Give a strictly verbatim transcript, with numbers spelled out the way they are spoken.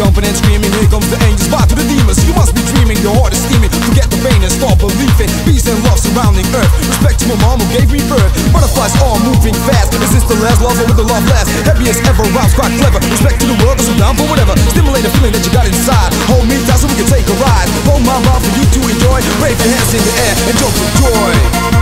jumping and screaming, here comes the angels, bow to the demons. You must be dreaming, your heart is steaming. Forget the pain and start believing. Peace and love surrounding earth. Respect to my mom who gave me birth. Butterflies all moving fast. Is this the last lover with the love last? Happy as ever, rhymes quite clever. Respect to the world, cause I'm down for whatever. Stimulate the feeling that you got inside. Hold me down so we can take a ride. Hold my mouth for you to enjoy. Wave your hands in the air and jump for joy.